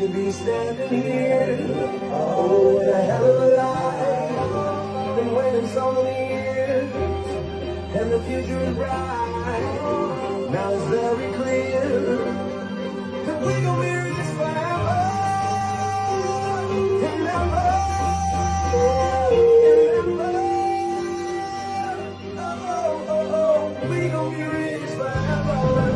to be standing here. Oh, what a hell of a life. Been waiting so many years, and the future is bright. Now it's very clear that we gon' be rich forever and ever and ever. Oh, we gon' be rich forever.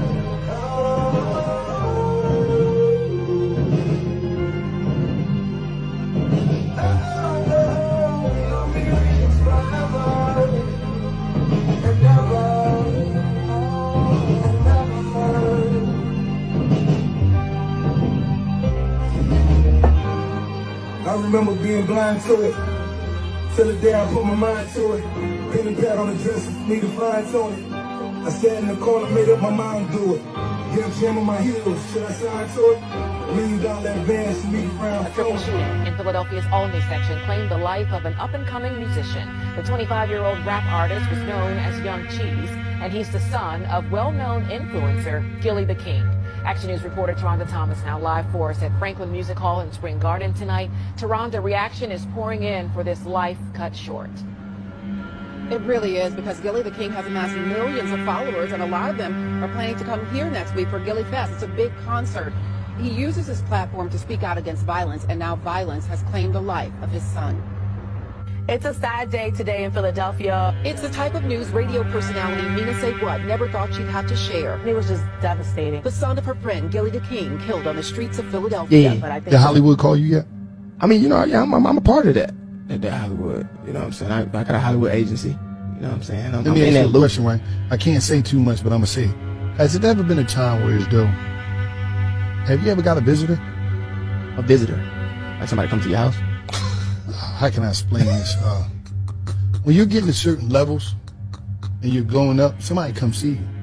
I remember being blind to it, till the day I put my mind to it. Pen and pad on the dresser for me to fine tune it. I sat in the corner, made up my mind, do it. Get a jam on my heels, should I sign to it? Lean down that van, for me to frown. A triple shooting in Philadelphia's Olney section claimed the life of an up-and-coming musician. The 25-year-old rap artist was known as Young Cheese, and he's the son of well-known influencer Gillie Da King. Action News reporter Taronda Thomas now live for us at Franklin Music Hall in Spring Garden tonight. Taronda, reaction is pouring in for this life cut short. It really is, because Gillie Da King has amassed millions of followers, and a lot of them are planning to come here next week for Gillie Fest. It's a big concert. He uses his platform to speak out against violence, and now violence has claimed the life of his son. It's a sad day today in Philadelphia. It's the type of news radio personality Nina Say What never thought she'd have to share. It was just devastating. The son of her friend, Gillie Da King, killed on the streets of Philadelphia. Yeah. But I think Did Hollywood call you yet? I mean, you know, yeah, I'm a part of that Hollywood. You know what I'm saying? I got a Hollywood agency. You know what I'm saying? Let me ask you a question, right? I can't say too much, but I'm going to say it. Has it ever been a time where it's though, have you ever got a visitor? A visitor? Like somebody come to your house? How can I explain this? When you're getting to certain levels and you're going up, somebody come see you.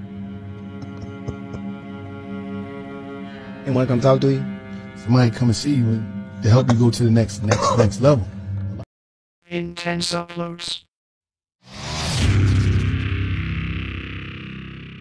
And want to come talk to you? Somebody come and see you to help you go to the next level. Intense uploads.